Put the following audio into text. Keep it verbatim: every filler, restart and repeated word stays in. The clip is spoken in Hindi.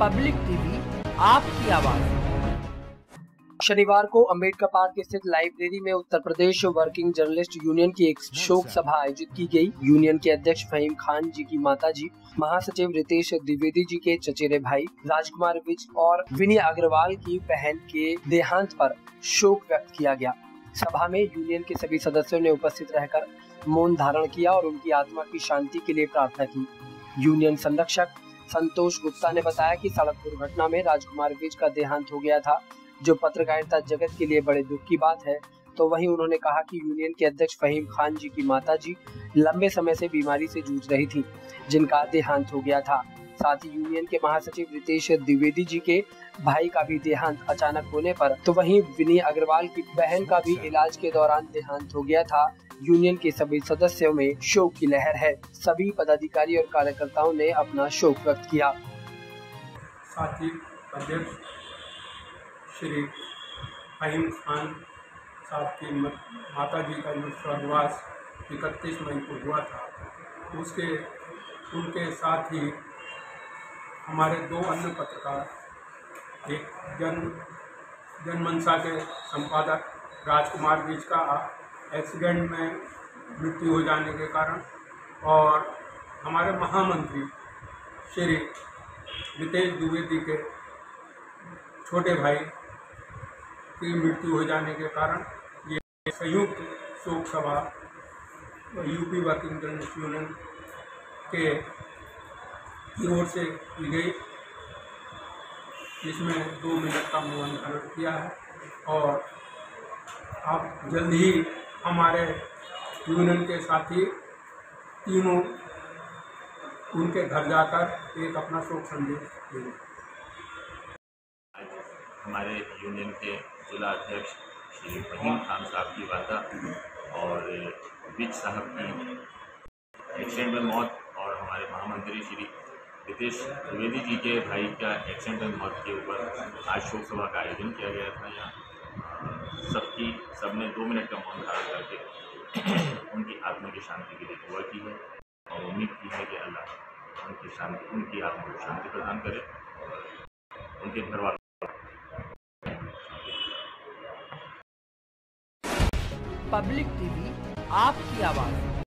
पब्लिक टीवी, आपकी आवाज। शनिवार को अम्बेडकर पार्क स्थित लाइब्रेरी में Uttar Pradesh working journalist union की एक शोक सभा आयोजित की गई। यूनियन के अध्यक्ष फहीम खान जी की माताजी, महासचिव रितेश द्विवेदी जी के चचेरे भाई राजकुमार विज और विनय अग्रवाल की बहन के देहांत पर शोक व्यक्त किया गया। सभा में यूनियन के सभी सदस्यों ने उपस्थित रहकर मौन धारण किया और उनकी आत्मा की शांति के लिए प्रार्थना की। यूनियन संरक्षक संतोष गुप्ता ने बताया कि सड़क दुर्घटना में राजकुमार विज का देहांत हो गया था, जो पत्रकारिता जगत के लिए बड़े दुख की बात है। तो वहीं उन्होंने कहा कि यूनियन के अध्यक्ष फहीम खान जी की माताजी लंबे समय से बीमारी से जूझ रही थी, जिनका देहांत हो गया था। साथ ही यूनियन के महासचिव रितेश द्विवेदी जी के भाई का भी देहांत अचानक होने पर, तो वहीं विनय अग्रवाल की बहन का भी इलाज के दौरान देहांत हो गया था। यूनियन के सभी सदस्यों में शोक की लहर है। सभी पदाधिकारी और कार्यकर्ताओं ने अपना शोक व्यक्त किया। साथ ही अध्यक्ष श्री फहीम खान साहब की माता जी का जो स्वर्गवास इकतीस मई को हुआ था, उसके उनके साथ ही हमारे दो अन्य पत्रकार, एक जन जनमंशा के संपादक राजकुमार विज का एक्सीडेंट में मृत्यु हो जाने के कारण, और हमारे महामंत्री श्री रितेश द्विवेदी के छोटे भाई की मृत्यु हो जाने के कारण ये संयुक्त शोक सभा यूपी वर्किंग जर्नलिस्ट यूनियन के की ओर से की गई, जिसमें दो मिनट का मौन धारण किया है। और अब जल्द ही हमारे यूनियन के साथी तीनों उनके घर जाकर एक अपना शोक संदेश देंगे। हमारे यूनियन के जिला अध्यक्ष श्री फहीम खान साहब की वादा और विज साहब की एक्सीडेंट में मौत, और हमारे महामंत्री श्री रितेश द्विवेदी जी के भाई का एक्सीडेंट में मौत के ऊपर आज शोक सभा का आयोजन किया गया था। यहाँ सबकी सबने दो मिनट का मौन धारण करके उनकी आत्मा की शांति के लिए दुआ की है और उम्मीद की है कि अल्लाह उनकी शांति उनकी आत्मा को शांति प्रदान करे और उनके घर वालों। पब्लिक टीवी, आपकी आवाज।